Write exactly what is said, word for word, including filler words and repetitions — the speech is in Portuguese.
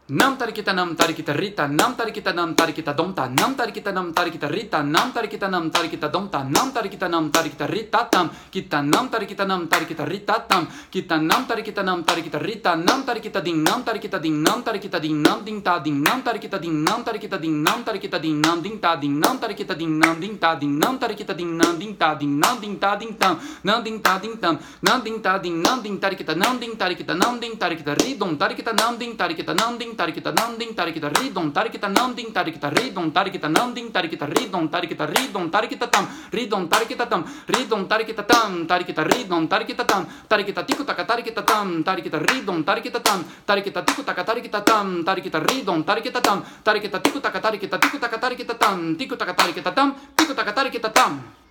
Nam tarikita nam tarikita rita nam tarikita nam tarikita domta nam tarikita nam tarikita rita nam tarikita nam tarikita domta nam tarikita nam tarikita rita tam kita nam tarikita nam tarikita rita tam kita nam tarikita nam tarikita rita nam tarikita ding nam tarikita ding nam tarikita ding nam ding ta ding nam tarikita ding nam tarikita ding nam tarikita ding nam ding ta ding nam tarikita ding nam ding ta ding nam tarikita ding nam ding ta ding nam ding ta ding tam nam ding ta ding tam nam ding ta ding nam ding tarikita nam ding tarikita nam ding tarikita ridom tarikita nam ding tarikita nam ding tarikita nam ding tarikita ridom tarikita nam ding tarikita ridom tarikita nam ding tarikita ridom tarikita ridom tarikita tam ridom tarikita tam ridom tarikita tam tarikita ridom tarikita tam tarikita tiku taka tarikita tam tarikita ridom tarikita tam tarikita tiku taka tarikita tam tarikita ridom tarikita tam tarikita tiku taka tarikita tiku taka tarikita tam tiku taka tarikita tam tiku taka tarikita tam